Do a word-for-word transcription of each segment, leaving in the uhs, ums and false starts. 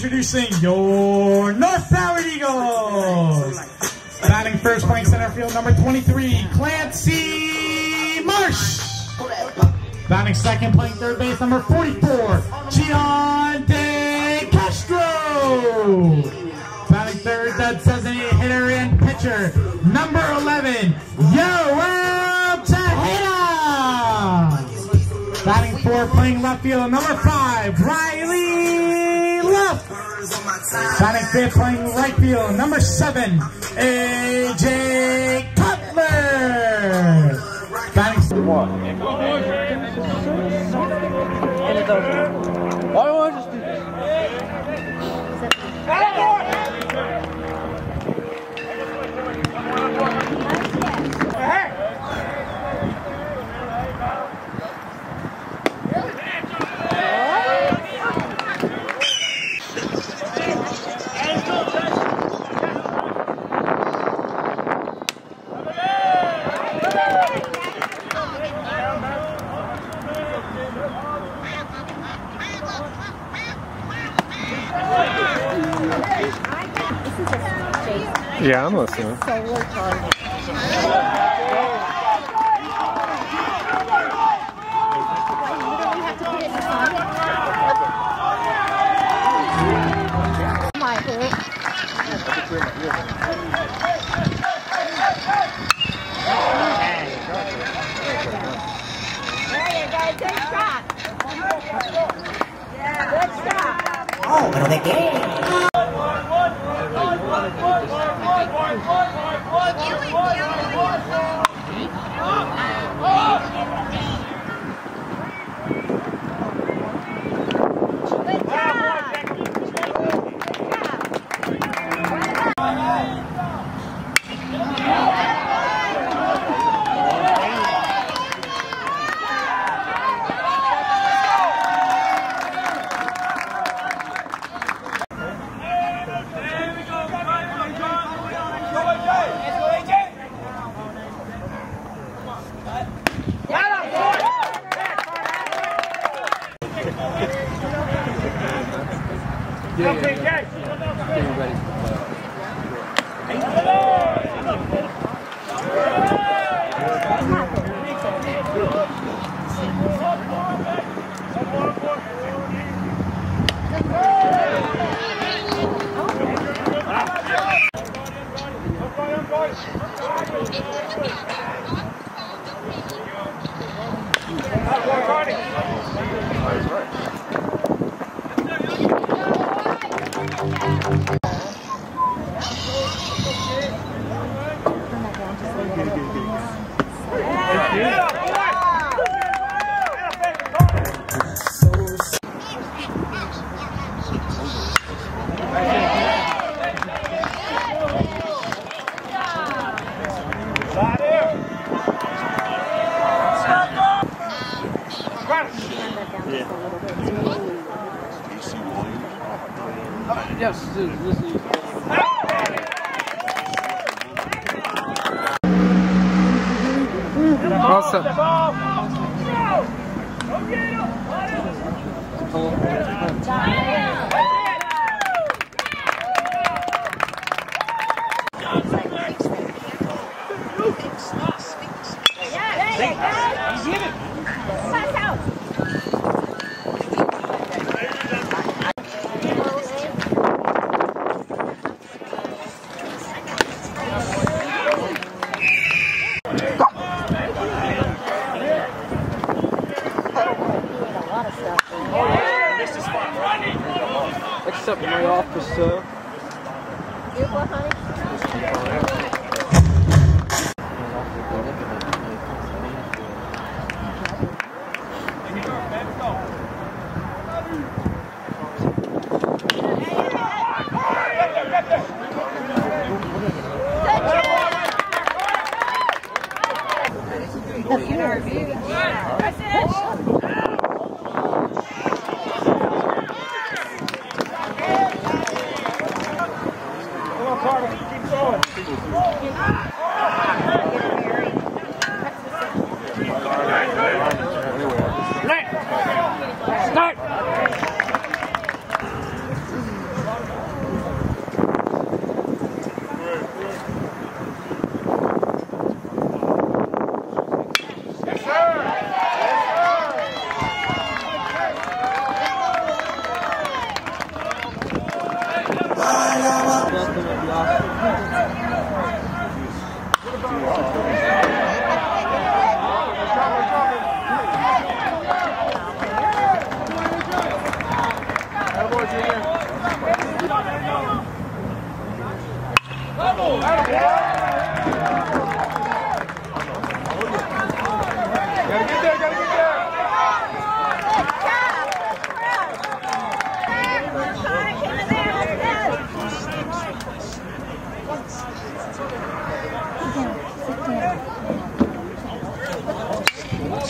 introducing your North Howard Eagles. Batting first, playing center field, number twenty-three, Clancy Marsh. Batting second, playing third base, number forty-four, Gian De Castro. Batting third, that designated hitter and pitcher, number eleven, Yoel Tejeda. Batting fourth, playing left field, number five, Riley Luff. Batting fifth, playing right field, number seven, A J Cutler. Batting what? Why do I just do this? Yeah, I'm listening. So retarded. Oh, pero ¿de qué? Yeah, yeah, yeah. Getting ready for Yes, this is. This is. Awesome. Except my office, sir. You what, honey?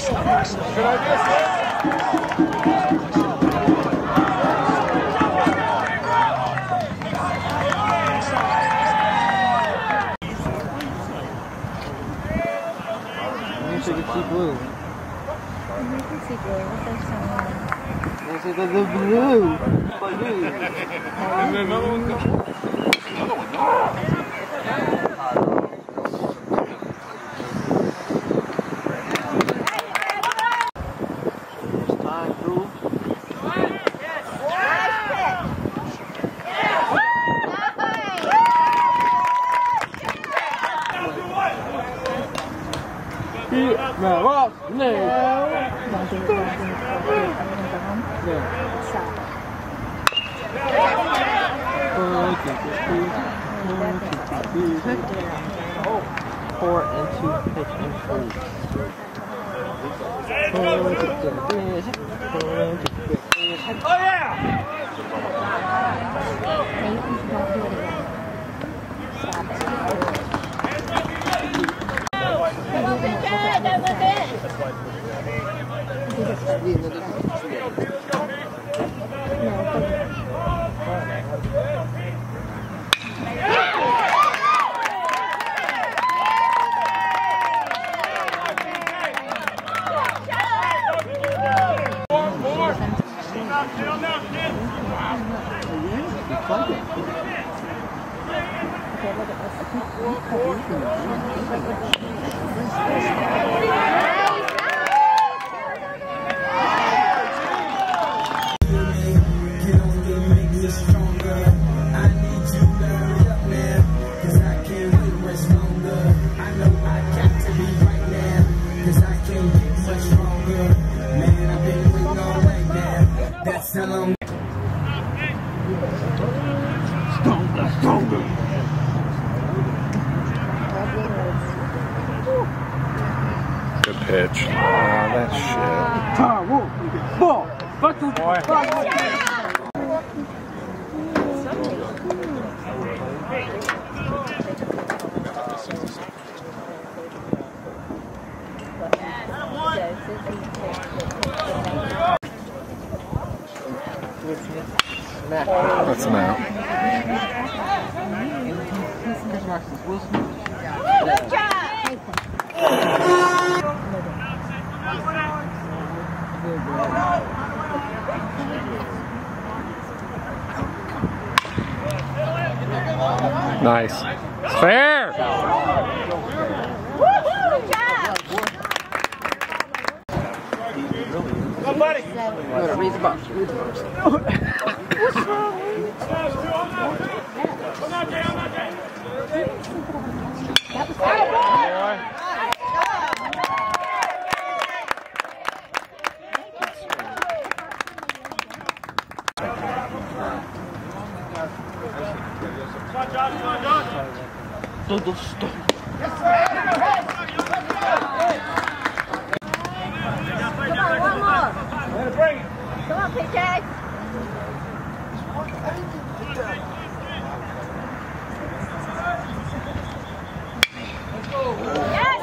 You can see blue. You can see blue. What does that mean? They say the blue. Blue. Another one. No, well, no. Don't do it. Don't do it. Don't do it. Stop. Four and two pitch and three. Oh yeah! Nathan, don't do it again. Stop it. Good pitch. Oh, that shit. Ball. Back to Boy. What's now? Good job! Nice. Fair! Good job! Come, buddy. Read the box. Read the box. That was Todo stop. Come on, one more. Come on, P J. Yes!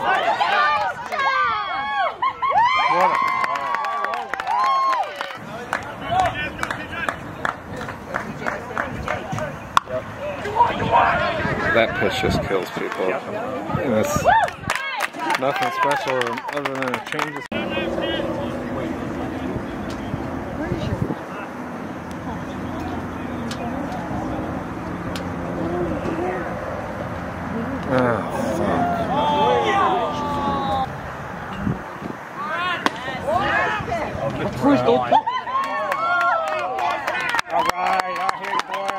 That pitch just kills people. And it's nothing special other than it changes. Oh, fuck. First goal. Alright, I hear you, boy.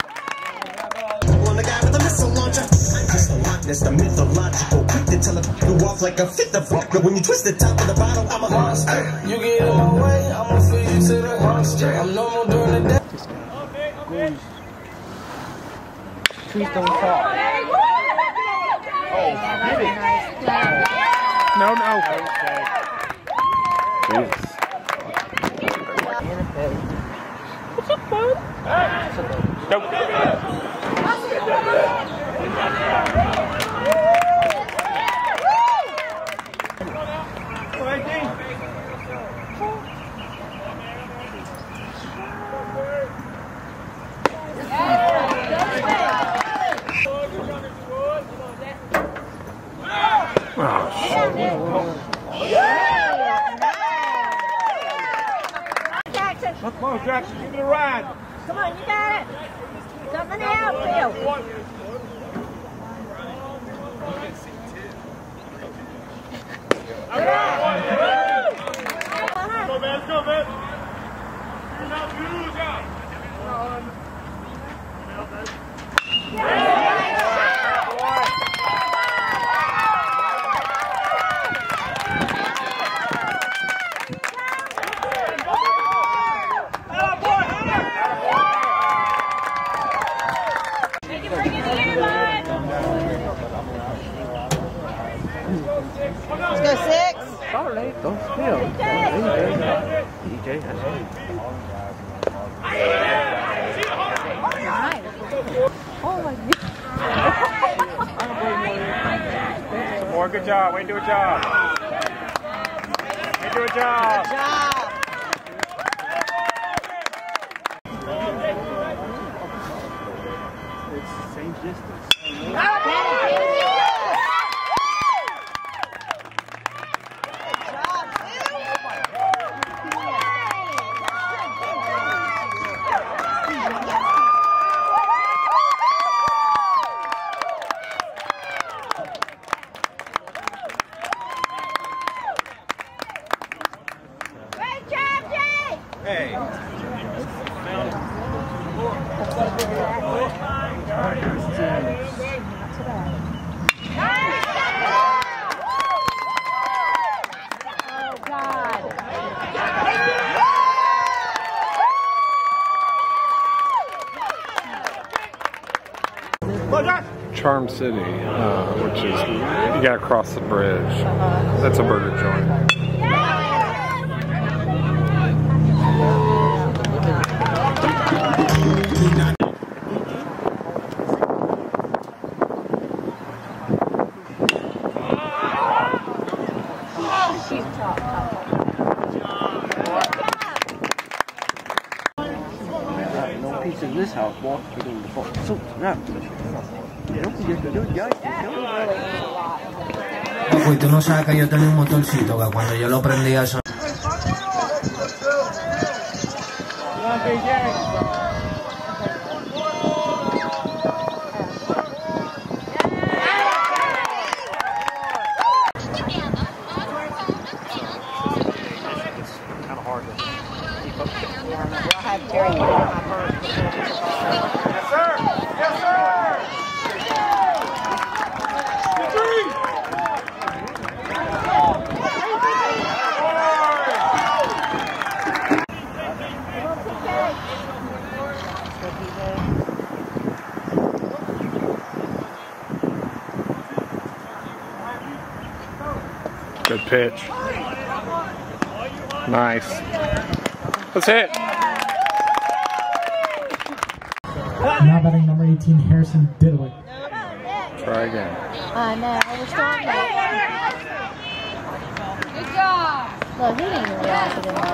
That's the mythological. Quick to tell you off like a fifth of vodka. When you twist the top of the bottle, I'm a monster. You get in my way, I'ma feed you to the monster. I'm normal during the day. Trees don't fall. Oh, hit it. No, no. Okay. What's up, bud? Nope. Right there. Jackson. Come on, Jackson, give it a ride. Come on, you got it. Something else, Phil. Go, man, let's go, man. Use out, use out. Let's go six. Sorry, don't spill. D J has it. Oh my God. More, good job. Way to do a job. Way to do a job. Good job. It's the same distance. Hey. Charm City, uh, which is, you gotta cross the bridge. That's a burger joint. No piece in this house, boy. We're doing the fuck. So, now. You don't forget to do it, guys. Ojo, y tú no sabes que yo tenía un motorcito que cuando yo lo prendía eso. Good pitch. Nice. Let's hit. Now batting number eighteen, Harrison Diddwick. Try again. I know. We're strong. Good job. Look, he didn't even realize it in the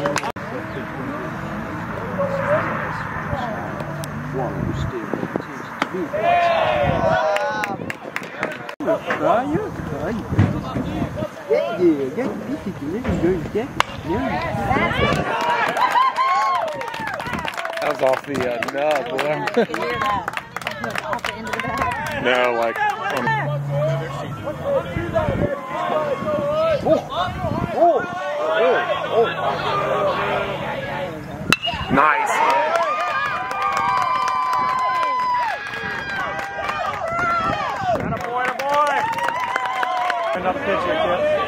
That was off the uh, nub. Off the end of the bat. No, like. Um, oh, oh, oh, oh. Nice. Attaboy, attaboy. Enough pitch here, kid.